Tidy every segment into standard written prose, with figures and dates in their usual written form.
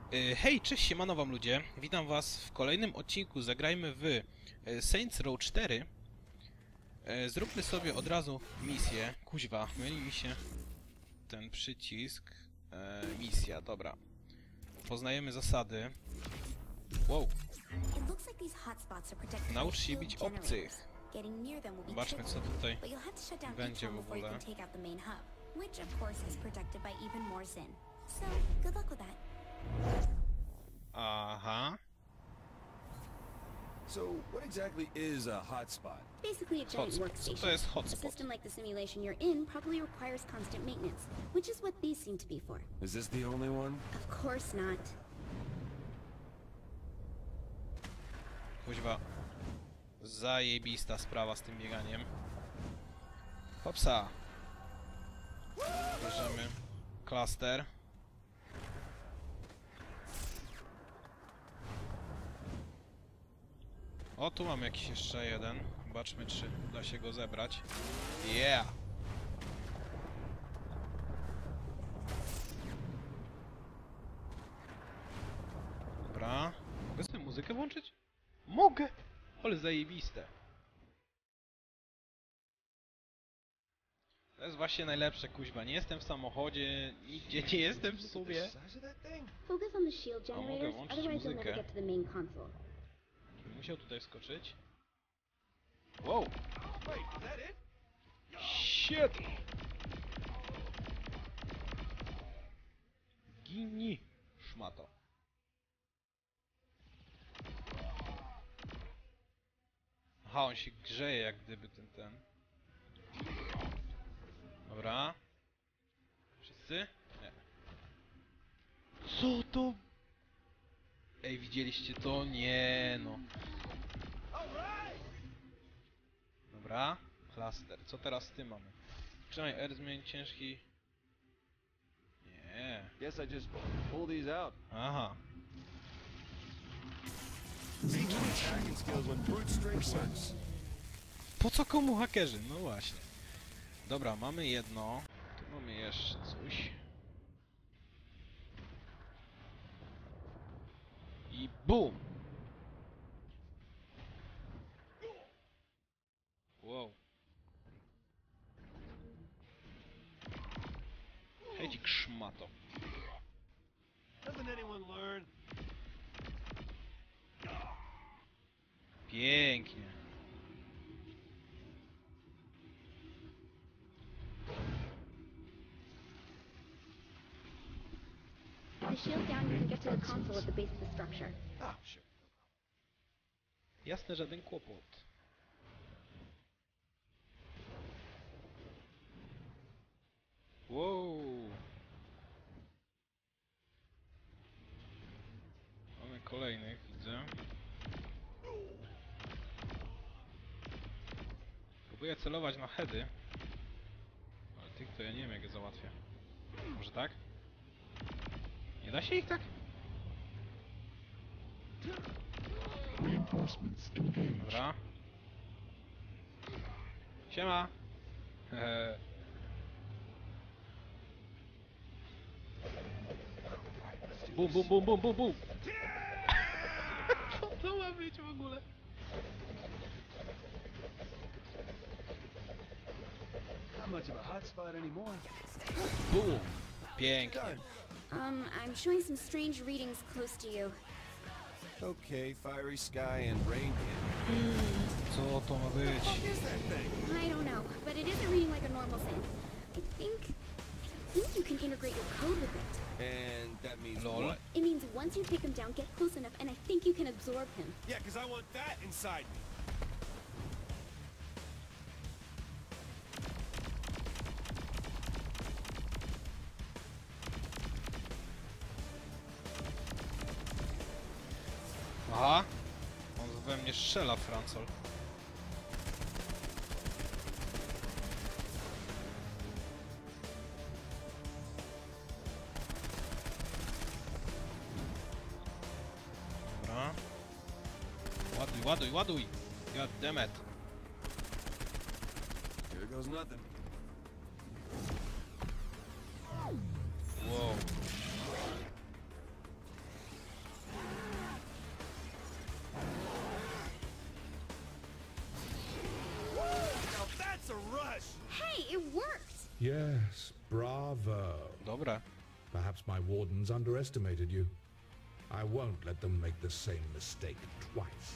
Hej, cześć, siemano wam ludzie. Witam was w kolejnym odcinku. Zagrajmy w Saints Row 4. Zróbmy sobie od razu misję. Kuźwa, myli mi się ten przycisk. Misja, dobra. Poznajemy zasady. Wow. Naucz się bić obcych. Zobaczmy, co tutaj będzie w ogóle. Aha. So, what exactly is a hotspot? Basically a giant workstation. Co to jest A hotspot? system like the simulation you're in probably requires constant maintenance, which is what these seem to be for. Is this the only one? Of course not. Kuźwa. Zajebista sprawa z tym bieganiem. Hopsa. Bierzemy klaster. O, tu mam jakiś jeszcze jeden. Zobaczmy, czy da się go zebrać. Yeah! Dobra. Mogę sobie muzykę włączyć? Mogę! Ale zajebiste. To jest właśnie najlepsze, kuźba. Nie jestem w samochodzie, nigdzie nie jestem w sumie. Focus on the shield mogę generators, włączyć otherwise you'll muzykę. never get to the main console. Musiał tutaj skoczyć. Wow! Shit! Gini, szmato. Aha, on się grzeje jak gdyby ten. Dobra. Wszyscy? Nie. Co to? Ej, widzieliście to? Nie, no. Dobra. Cluster. Co teraz z tym mamy? Trzymaj R, zmień ciężki. Nie. Guess I just pull these out. Aha. Attacking skills when brute strength works. Po co komu hakerzy? No właśnie. Dobra, mamy jedno. Tu mamy jeszcze coś. I BUM! Wow. Hedzik szmato. Doesn't anyone learn? Pięknie. With the shield down, you can get to the console at the base of the structure. Ah, sure. Jasne, żaden kłopot. Wow. Mamy kolejnych, widzę. Próbuję celować na heady. Ale tych to ja nie wiem, jak je załatwię. Może tak? Nie da się ich tak? Dobra. Siema! Bum, bum, bum, bum, bum, bum! Co to ma być w ogóle? Not much of a hotspot anymore. Bum! Pięknie. I'm showing some strange readings close to you. Okay, fiery sky and rain hit. Co to ma być? I don't know, but it isn't reading like a normal thing. I think you can integrate your code with it. And that means Lol. what? It means once you take him down, get close enough, and I think you can absorb him. Yeah, because I want that inside me. Aha! On we mnie strzela, Francol. Dobra. Ładuj, ładuj, ładuj! God damn it. Here goes nothing. Wow. Yes, bravo. Dobra. Perhaps my wardens underestimated you. I won't let them make the same mistake twice.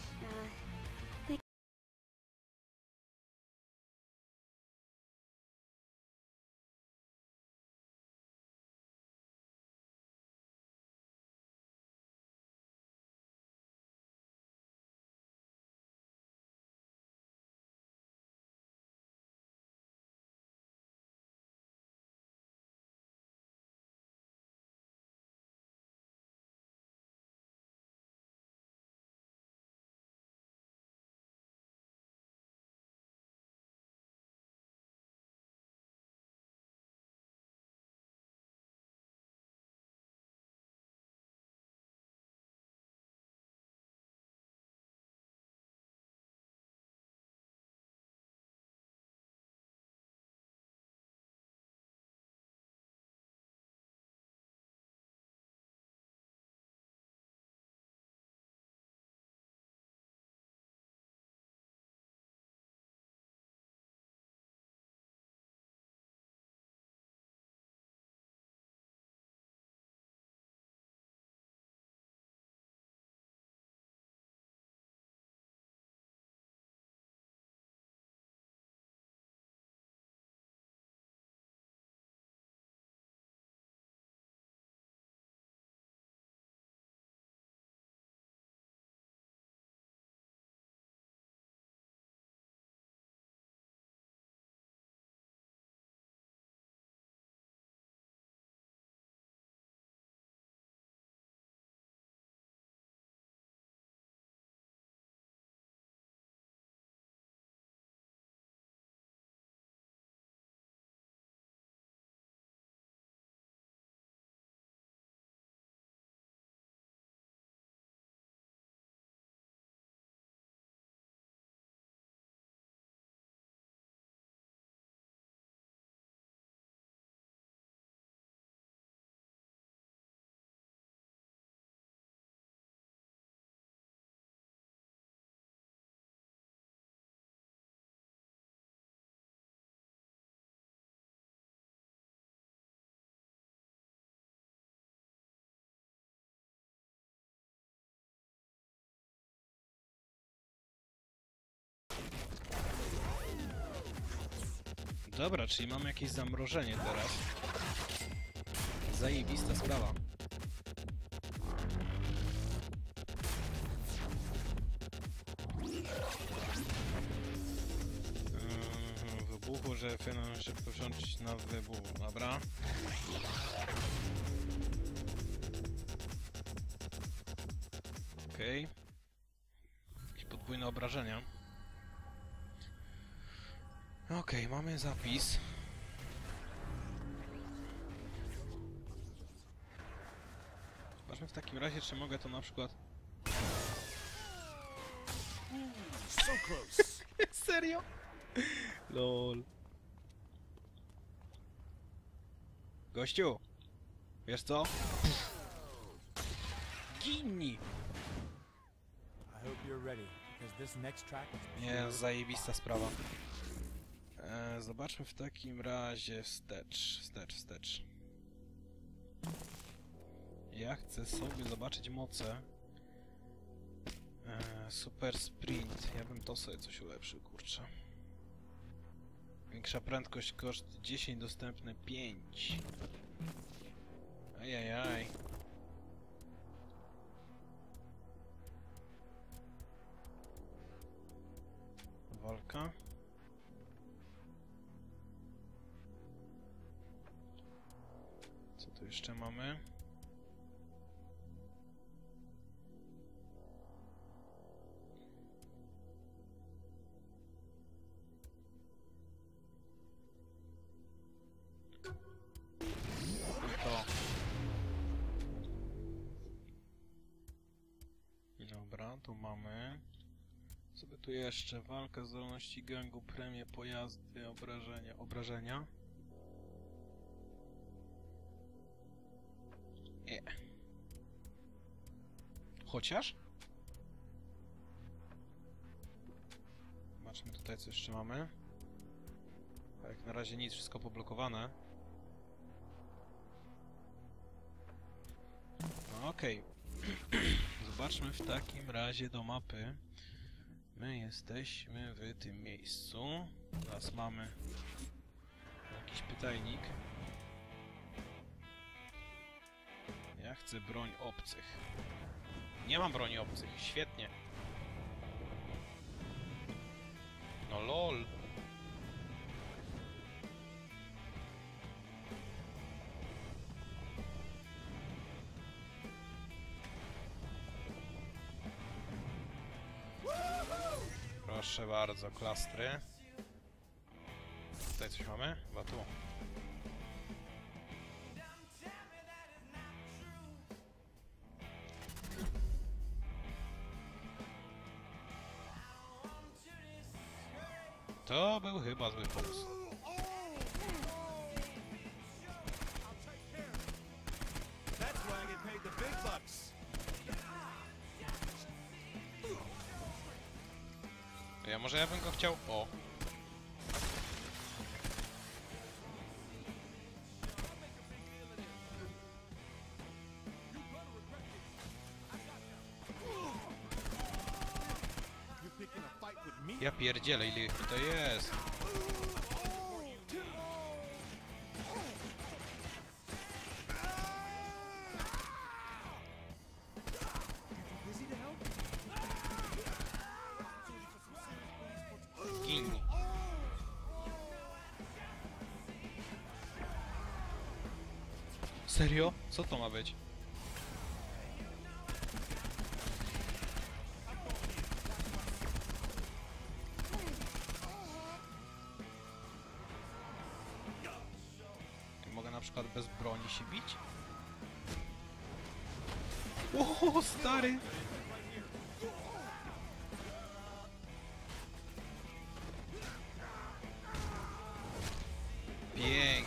Dobra, czyli mamy jakieś zamrożenie teraz. Zajebista sprawa. Wybuchu, że fenomen szybko wsiąść na wybuch. Dobra. Okej. Jakieś podwójne obrażenia. Okej, mamy zapis. Zobaczmy w takim razie, czy mogę to na przykład... So close. Serio? Lol. Gościu! Wiesz co? Ginni! I hope you're ready, because this next track is Nie, zajebista sprawa. Zobaczmy w takim razie wstecz. Ja chcę sobie zobaczyć moce. Super sprint. Ja bym to sobie coś ulepszył, kurczę. Większa prędkość, koszt 10, dostępne 5. Ajajaj. Walka. Co tu jeszcze mamy? To. Dobra, tu mamy. Co by tu jeszcze? Walka, zdolności gangu, premie, pojazdy, obrażenia. Chociaż? Zobaczmy tutaj, co jeszcze mamy. Jak na razie nic, wszystko poblokowane. Okej. Zobaczmy w takim razie do mapy. My jesteśmy w tym miejscu. Teraz mamy jakiś pytajnik. Ja chcę broń obcych. Nie mam broni obcych, świetnie. No lol. Proszę bardzo, klastry. Tutaj coś mamy? Chyba tu. To był chyba zły pomysł. That's why I get paid the big bucks. Może ja bym go chciał... O! You picking a fight with me? Ja pierdzielę, ile ich tutaj jest. Busy to help? Gin. Serio? Co to ma być? Mogę na przykład bez broni się bić? O, stary! Pięknie.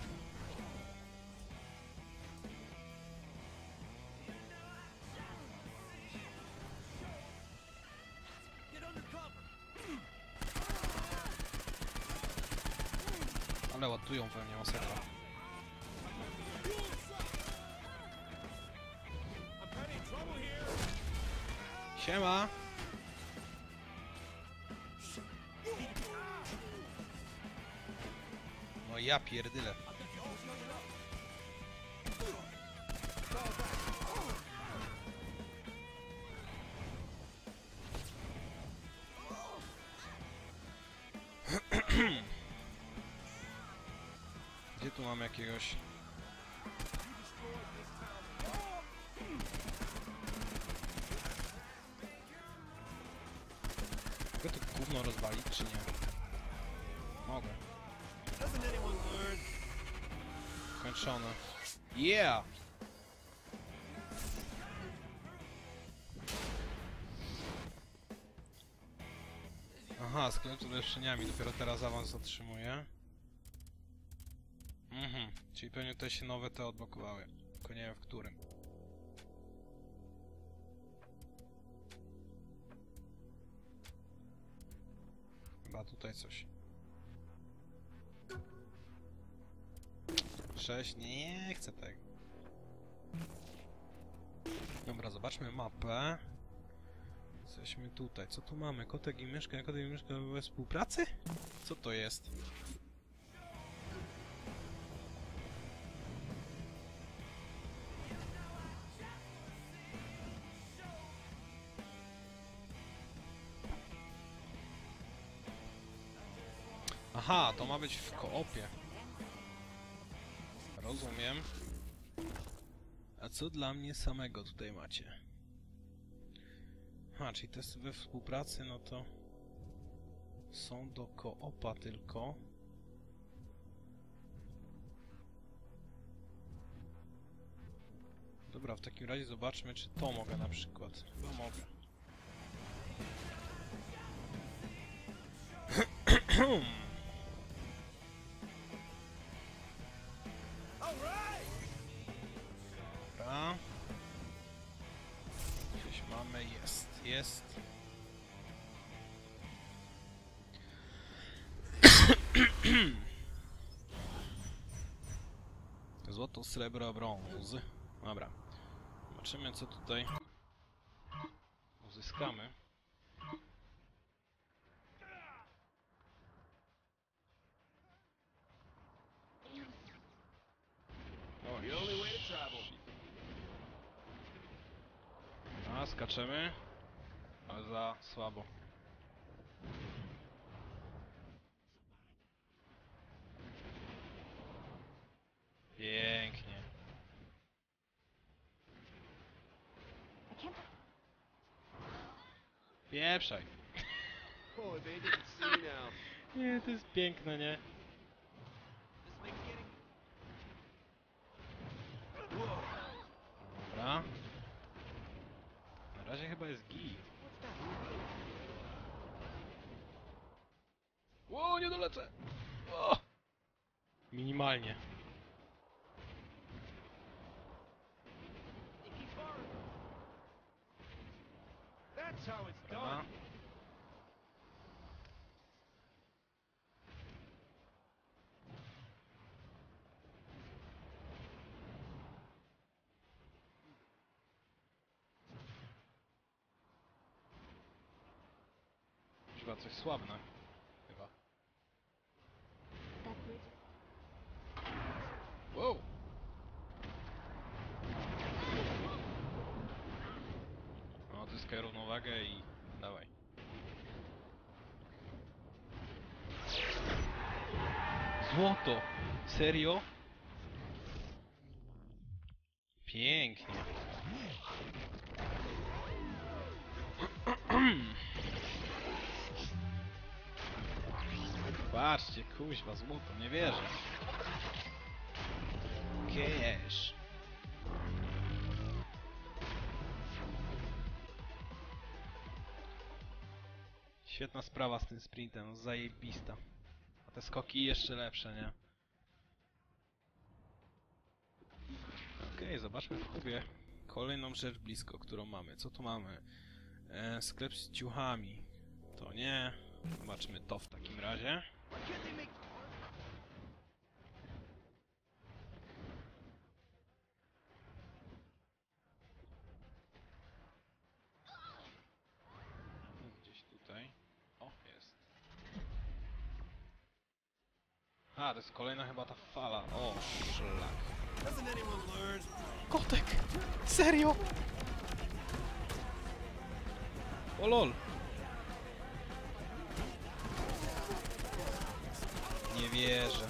Ale ładują we mnie masakra. Siema! No ja pierdyle. Gdzie tu mamy jakiegoś... Mogę to gówno rozwalić, czy nie? Mogę. Doesn't anyone learn? Kończone. Yeah! Aha, sklep z ulepszeniami. Dopiero teraz awans otrzymuję. Czyli pewnie tutaj się nowe te odblokowały. Tylko nie wiem w którym. Chyba tutaj coś. 6, nie chcę tego. Dobra, zobaczmy mapę. Jesteśmy tutaj. Co tu mamy? Kotek i myszka we współpracy? Co to jest? Aha, to ma być w koopie. Rozumiem. A co dla mnie samego tutaj macie? Aha, czyli testy we współpracy, no to... są do koopa tylko. Dobra, w takim razie zobaczmy, czy to mogę na przykład. Chyba mogę. Dobra. Gdzieś mamy, jest. Złoto, srebro, brąz. Dobra. Zobaczymy, co tutaj uzyskamy. The only way to travel. A, skaczemy. Ale za słabo. Pięknie. Pieprzaj. Oh, they didn't see now. Nie, to jest piękne, nie? Dobra. Na razie chyba jest git. Ło, nie dolecę! O! Minimalnie. That's how it's Dobra. done. Chyba coś słabne. Chyba. That bridge. Wow! No, odzyskaj równowagę i dawaj. Złoto! Serio? Pięknie. Patrzcie, kuźwa, złoto, nie wierzę. Cash. Świetna sprawa z tym sprintem, zajebista. A te skoki jeszcze lepsze, nie? Okej, zobaczmy w hubie kolejną rzecz blisko, którą mamy. Co tu mamy? Sklep z ciuchami. To nie. Zobaczmy to w takim razie. Gdzieś tutaj. O, jest. A, to jest kolejna chyba ta fala. O, szlak. Doesn't anyone learn? Kotek! Serio? O lol. Nie wierzę.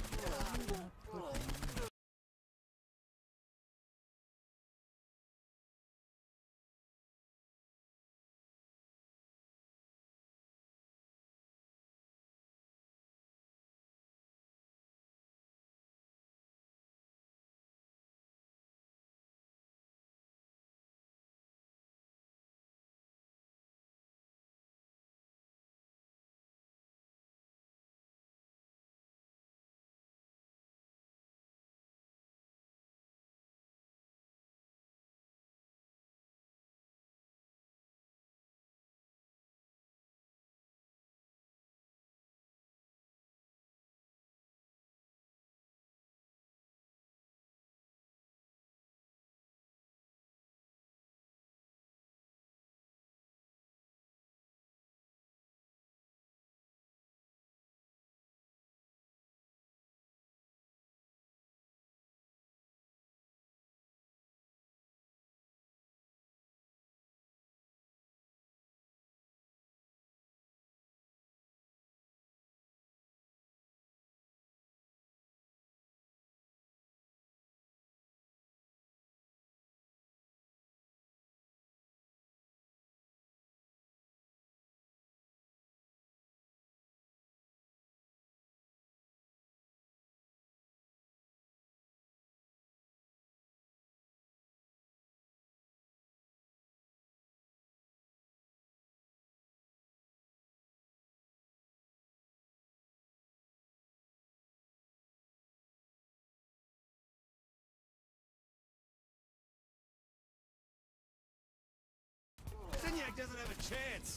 Zyniak doesn't have a chance.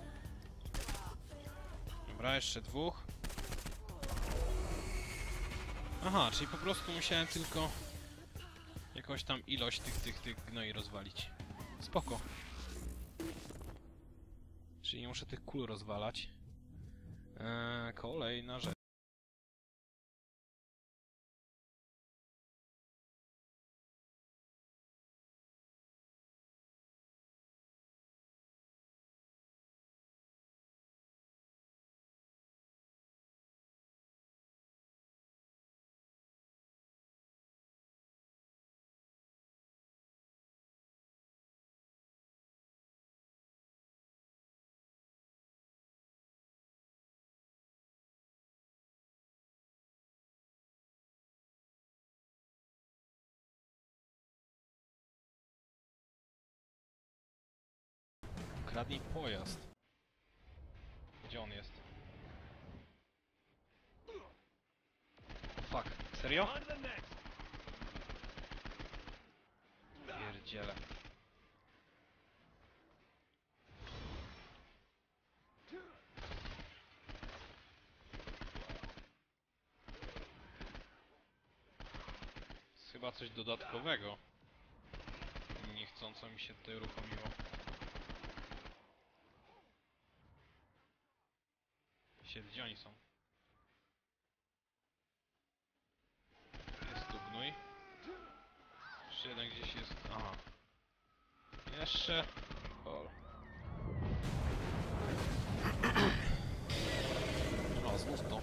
Dobra, jeszcze dwóch. Aha, czyli po prostu musiałem tylko jakąś tam ilość tych gnoi rozwalić. Spoko. Czyli nie muszę tych kul rozwalać. Kolejna rzecz. Kradnij pojazd. Gdzie on jest? Fuck, serio? Pierdziele. Jest chyba coś dodatkowego. Niechcąco mi się tutaj uruchomiło. Gdzie oni są? Jest tu gnój. Jeszcze jeden gdzieś jest. Aha. Jeszcze. O. No, znów to.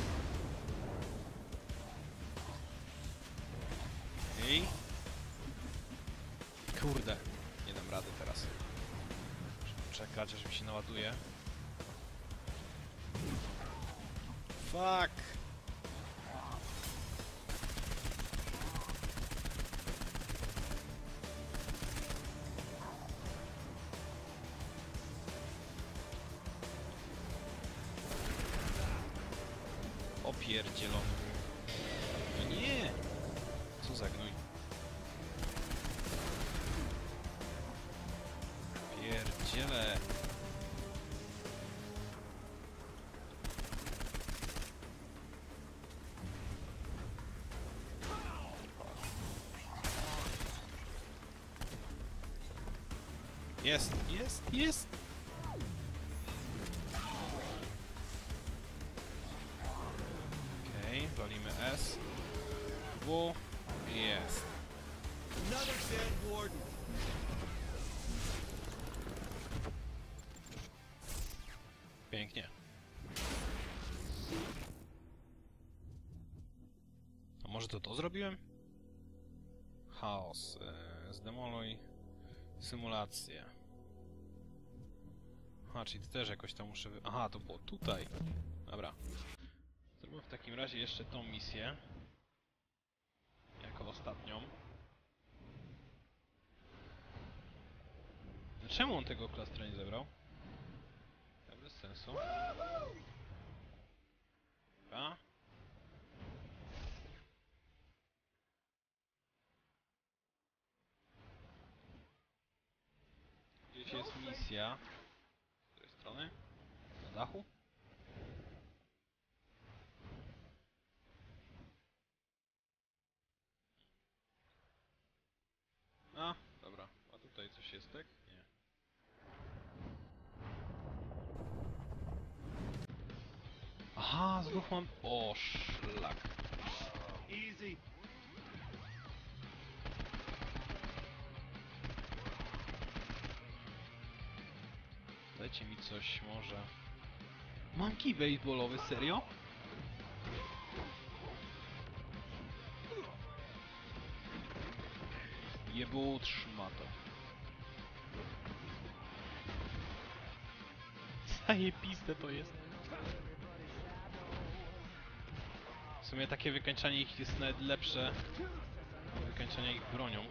Ej. Kurde. Nie dam rady teraz. Muszę czekać, aż mi się naładuje. Fuck! Opierdzielony. No nie! Co za gnój? Pierdziele! Jest, jest, jest! Okej, walimy S. W. Jest. Another dead warden. Pięknie. A może to zrobiłem? Chaos. Zdemoluj. Symulację. Aha, czyli to też jakoś tam muszę... Aha, to było tutaj. Dobra. Zrobimy w takim razie jeszcze tą misję. Jako ostatnią. Czemu on tego klastra nie zebrał? To bez sensu. Dobra. Gdzieś jest misja. Z której strony? Na dachu? A, dobra. A tutaj coś jest, tak? Nie. Aha, znów mam... O, szlak. Easy. Dajcie mi coś może... Mam kij baseballowy, serio? Jebut szmato. Zajebiste to jest. W sumie takie wykańczanie ich jest nawet lepsze od wykańczania ich bronią.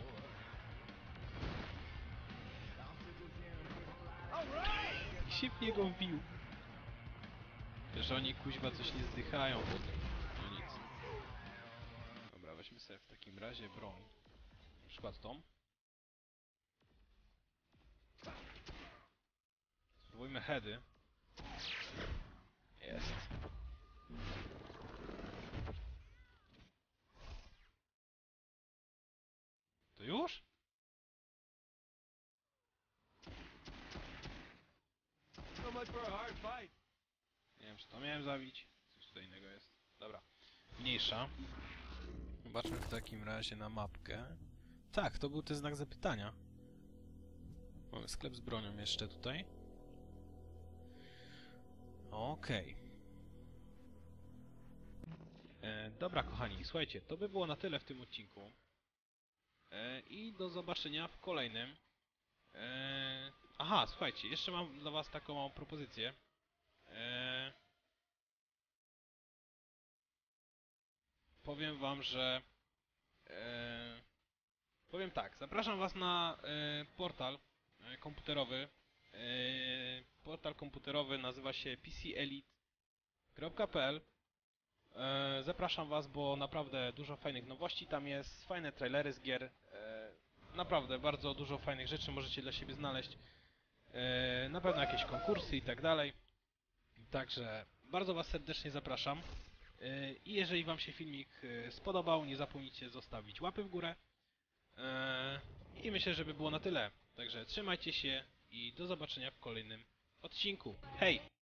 I się w niego wbił. Że oni kuźwa coś nie zdychają potem. No nic. Dobra, weźmy sobie w takim razie broń. Na przykład tą. Spróbujmy heady. Jest. Już? So much for a hard fight. Nie wiem, czy to miałem zabić. Coś tutaj innego jest. Dobra. Mniejsza. Zobaczmy w takim razie na mapkę. Tak, to był ten znak zapytania. Mamy sklep z bronią jeszcze tutaj. Okej. Dobra, kochani, słuchajcie, to by było na tyle w tym odcinku. I do zobaczenia w kolejnym. Aha, słuchajcie, jeszcze mam dla was taką małą propozycję. Powiem wam, że... powiem tak, zapraszam was na portal komputerowy. Portal komputerowy nazywa się pcelite.pl. Zapraszam was, bo naprawdę dużo fajnych nowości tam jest, fajne trailery z gier. Naprawdę bardzo dużo fajnych rzeczy możecie dla siebie znaleźć. Na pewno jakieś konkursy i tak dalej. Także bardzo was serdecznie zapraszam. I jeżeli wam się filmik spodobał, nie zapomnijcie zostawić łapy w górę. I myślę, że by było na tyle. Także trzymajcie się i do zobaczenia w kolejnym odcinku. Hej!